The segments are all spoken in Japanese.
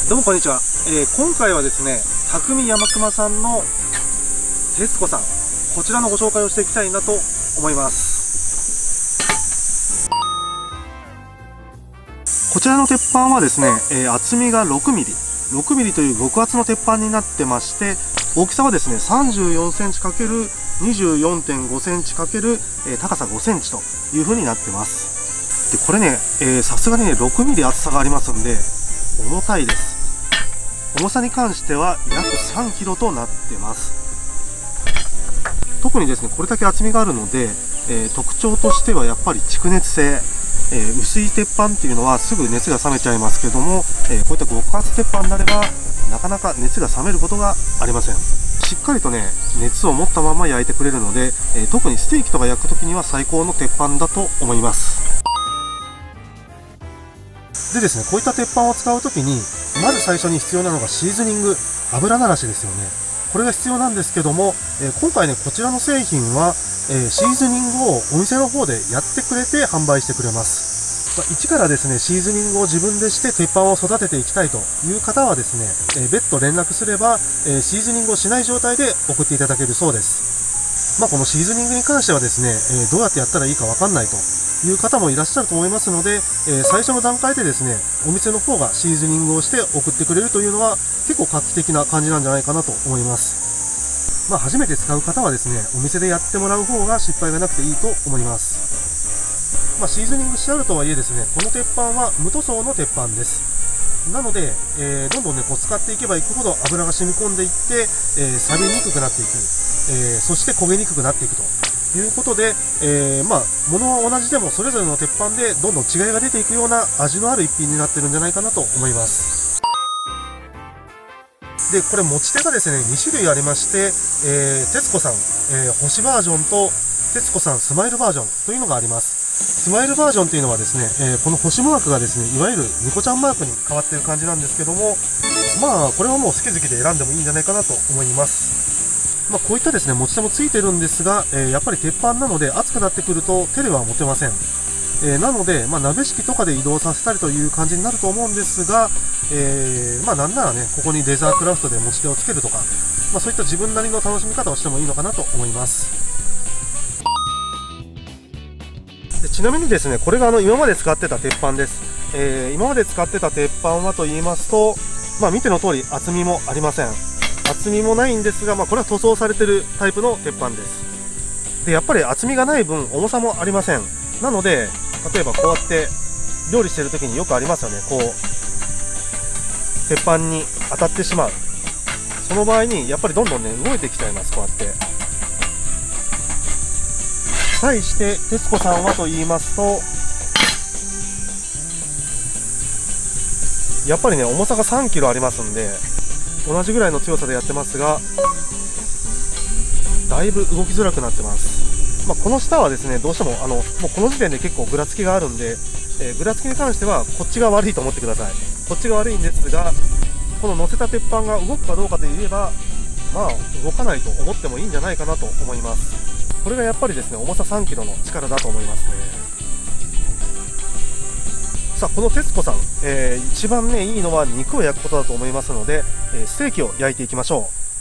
どうもこんにちは。今回はですね、匠山熊さんの徹子さん、こちらのご紹介をしていきたいなと思います。こちらの鉄板はですね、厚みが6ミリ、6ミリという極厚の鉄板になってまして、大きさはですね、34センチ ×24.5 センチ×高さ5センチという風になってます。で、これね、さすがにね、6ミリ厚さがありますんで、重たいです。重さに関しては約3キロとなってます。特にですね、これだけ厚みがあるので、特徴としてはやっぱり蓄熱性、薄い鉄板っていうのはすぐ熱が冷めちゃいますけども、こういった極厚鉄板になればなかなか熱が冷めることがありません。しっかりとね、熱を持ったまま焼いてくれるので、特にステーキとか焼くときには最高の鉄板だと思います。でですね、こういった鉄板を使うときにまず最初に必要なのがシーズニング、油慣らしですよね。これが必要なんですけども、今回ね、こちらの製品は、シーズニングをお店の方でやってくれて販売してくれます。一からですね、シーズニングを自分でして鉄板を育てていきたいという方はですね、別途連絡すれば、シーズニングをしない状態で送っていただけるそうです。このシーズニングに関してはですね、どうやってやったらいいかわかんないという方もいらっしゃると思いますので、最初の段階でですね、お店の方がシーズニングをして送ってくれるというのは結構画期的な感じなんじゃないかなと思います。初めて使う方はですね、お店でやってもらう方が失敗がなくていいと思います。シーズニングしてあるとはいえですね、この鉄板は無塗装の鉄板です。なので、どんどんね、使っていけばいくほど油が染み込んでいって、錆びにくくなっていく、そして焦げにくくなっていくということで、物は同じでもそれぞれの鉄板でどんどん違いが出ていくような味のある一品になってるんじゃないかなと思います。で、これ持ち手がですね、2種類ありまして、徹子さん、星バージョンと徹子さんスマイルバージョンというのがあります。スマイルバージョンというのはですね、この星マークがですね、いわゆるニコちゃんマークに変わっている感じなんですけども、これはもう好き好きで選んでもいいんじゃないかなと思います。こういったですね、持ち手もついてるんですが、やっぱり鉄板なので熱くなってくると手では持てません。なので、鍋敷きとかで移動させたりという感じになると思うんですが、なんならね、ここにレザークラフトで持ち手をつけるとか、そういった自分なりの楽しみ方をしてもいいのかなと思います。で、ちなみにですね、これが今まで使ってた鉄板です。今まで使ってた鉄板はと言いますと、見ての通り厚みもありません。厚みもないんですが、これは塗装されてるタイプの鉄板です。で、やっぱり厚みがない分重さもありません。なので、例えばこうやって料理してる時によくありますよね。鉄板に当たってしまう。その場合にやっぱりどんどんね、動いてきちゃいます。こうやって。対して徹子さんはと言いますと、やっぱりね、重さが3キロありますんで、同じぐらいの強さでやってますが、だいぶ動きづらくなってます。この下はですね、どうしてももうこの時点で結構ぐらつきがあるんで、ぐらつきに関してはこっちが悪いと思ってください。こっちが悪いんですが、この乗せた鉄板が動くかどうかで言えば、動かないと思ってもいいんじゃないかなと思います。これがやっぱりですね、重さ3キロの力だと思いますね。さあ、この徹子さん、一番ね、いいのは肉を焼くことだと思いますので、ステーキを焼いていきましょう。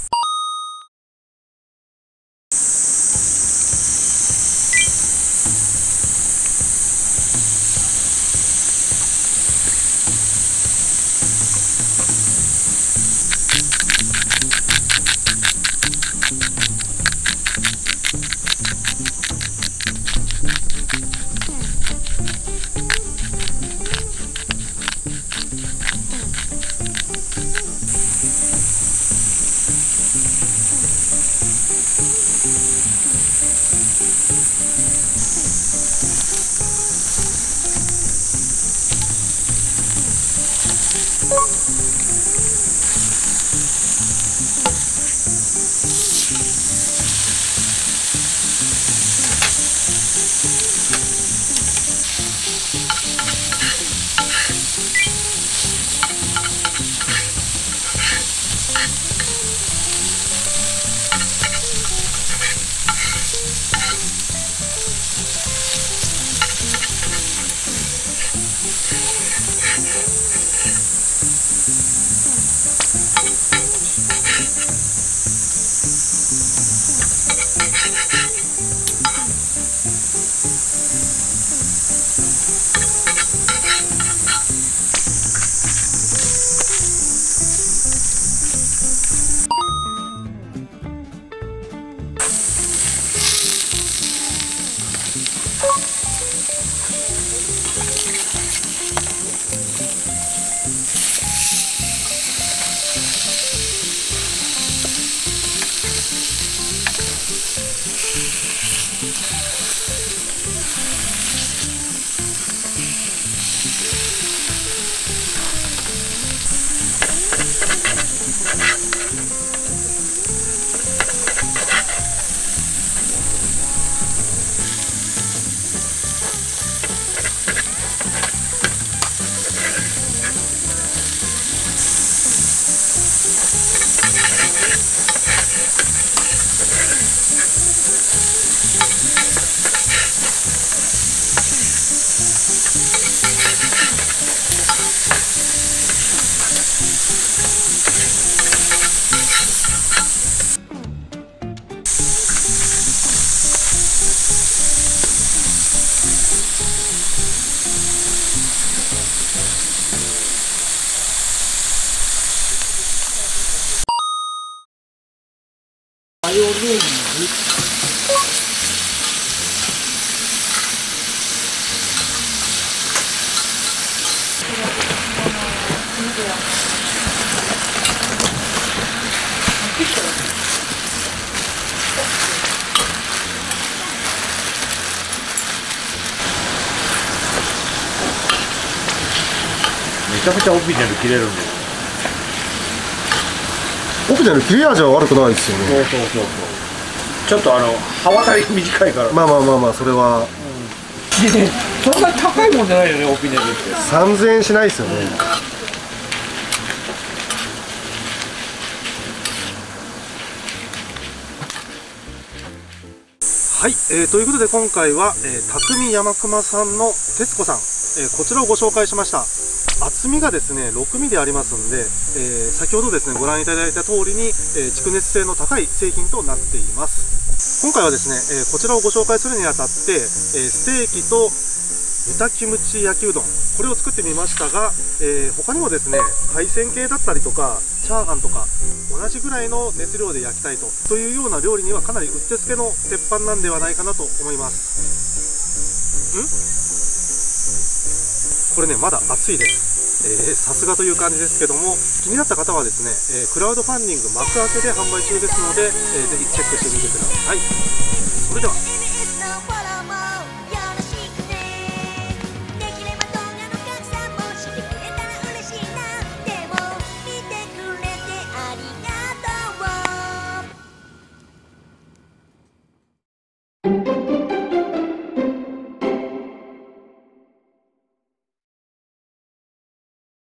マヨネーズ。 めちゃくちゃオピニャル切れるんです。 オピニャル切れ味は悪くないですよね。 そうちょっと刃渡りが短いから。 まあそれは、 でね、そんなに高いもんじゃないよね、オピニャルって。 3000円しないですよね。はい、ということで今回は、匠山熊さんの徹子さん、こちらをご紹介しました。厚みがですね6ミリありますんで、先ほどですねご覧いただいた通りに、蓄熱性の高い製品となっています。今回はですね、こちらをご紹介するにあたって、ステーキと豚キムチ焼きうどん、これを作ってみましたが、他にもですね海鮮系だったりとかチャーハンとか同じぐらいの熱量で焼きたいというような料理にはかなりうってつけの鉄板なんではないかなと思います。これねまだ熱いです。さすがという感じですけども、気になった方はですね、クラウドファンディング幕開けで販売中ですので、ぜひチェックしてみてください。それでは。